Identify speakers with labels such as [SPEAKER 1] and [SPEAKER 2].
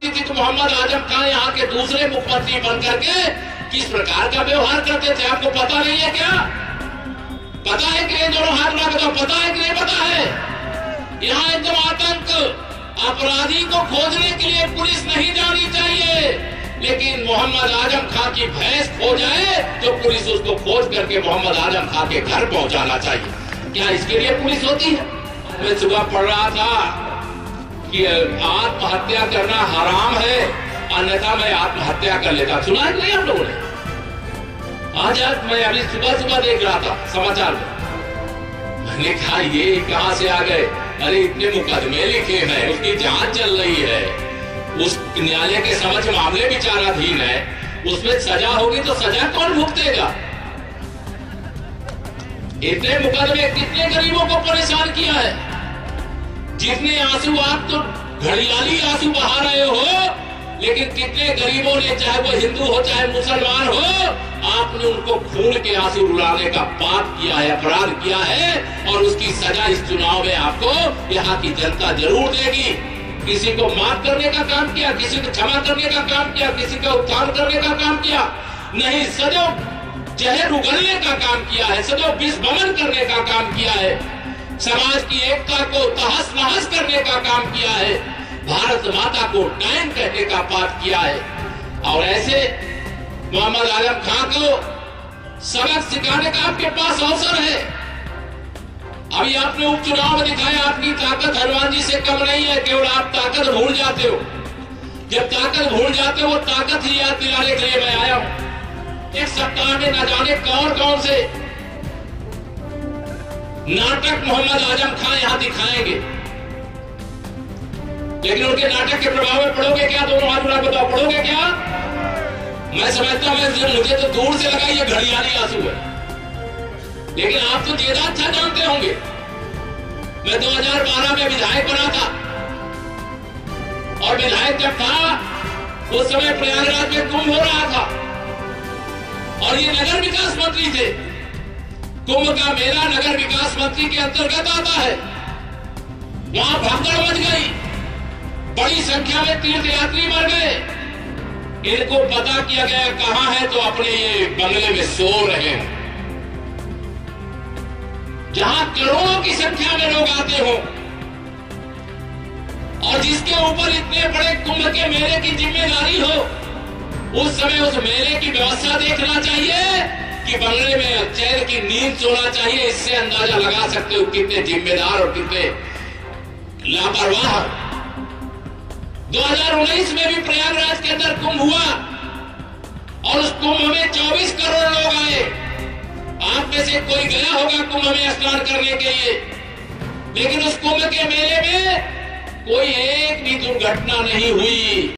[SPEAKER 1] होती थी तो मोहम्मद आजम खान यहाँ के दूसरे मुख्यमंत्री बनकर के किस प्रकार का व्यवहार करते थे, आपको पता नहीं है क्या? पता है कि नहीं? दोनों हाथ में बताओ, पता है कि नहीं पता है? यहाँ एकदम आतंक, अपराधी को खोजने के लिए पुलिस नहीं जानी चाहिए, लेकिन मोहम्मद आजम खान की भैंस खो जाए तो पुलिस उसको खोज करके मोहम्मद आजम खान के घर पहुंचाना चाहिए। क्या इसके लिए पुलिस होती है? मैं सुबह पढ़ रहा था कि आत्महत्या करना हराम है, अन्यथा मैं आत्महत्या कर लेता। सुना है नहीं आप लोगों ने? आज मैं अभी सुबह देख रहा था समाचार में, मैंने कहा ये कहां से आ गए? अरे इतने मुकदमे लिखे हैं, उसकी जांच चल रही है, उस न्यायालय के समक्ष मामले विचाराधीन है, उसमें सजा होगी तो सजा कौन भुगतेगा? इतने मुकदमे कितने गरीबों को परेशान किया है। जितने आंसू आप तो घड़ियाली आंसू बहा रहे हो, लेकिन कितने गरीबों ने, चाहे वो हिंदू हो चाहे मुसलमान हो, आपने उनको खून के आंसू रुलाने का पाप किया है, अपराध किया है, और उसकी सजा इस चुनाव में आपको यहाँ की जनता जरूर देगी। किसी को माफ करने का काम किया, किसी को क्षमा करने का काम किया, किसी का उत्थान करने का काम किया नहीं, सदैव जहर उगलने का काम किया है, सदैव विष भवन करने का काम किया है, समाज की एकता को तहस नहस करने का काम किया है, भारत माता को डायन कहने का पाप किया है। और ऐसे मोहम्मद आजम खान को सबक सिखाने का आपके पास अवसर है। अभी आपने उपचुनाव में दिखाया आपकी ताकत हनुमान जी से कम नहीं है, केवल आप ताकत भूल जाते हो। जब ताकत भूल जाते हो वो ताकत ही याद दिलाने के लिए मैं आया हूं। एक सप्ताह में न जाने कौन से नाटक मोहम्मद आजम खान यहां दिखाएंगे, लेकिन उनके नाटक के प्रभाव में पढ़ोगे क्या? दोनों हाथ उठा बताओ, पढ़ोगे क्या? मैं समझता हूं, मुझे तो दूर से लगा ये घड़ियाली आंसू है, लेकिन आप तो ज्यादा अच्छा जानते होंगे। मैं 2012 में विधायक बना था, और विधायक जब था उस समय प्रयागराज में कुंभ हो रहा था, और ये नगर विकास मंत्री थे। कुंभ का मेला नगर विकास मंत्री के अंतर्गत आता है। वहां भगदड़ मच गई, बड़ी संख्या में तीर्थयात्री मर गए। इनको पता किया गया कहां है, तो अपने ये बंगले में सो रहे हैं, जहां करोड़ों की संख्या में लोग आते हो, और जिसके ऊपर इतने बड़े कुंभ के मेले की जिम्मेदारी हो, उस समय उस मेले की व्यवस्था देखना चाहिए कि बंगले में चैन की नींद सोना चाहिए। इससे अंदाजा लगा सकते हो कितने जिम्मेदार और कितने लापरवाह। 2019 में भी प्रयागराज के अंदर कुंभ हुआ, और उस कुंभ में 24 करोड़ लोग आए। आप में से कोई गया होगा कुंभ में स्नान करने के लिए, लेकिन उस कुंभ के मेले में कोई एक भी दुर्घटना नहीं हुई।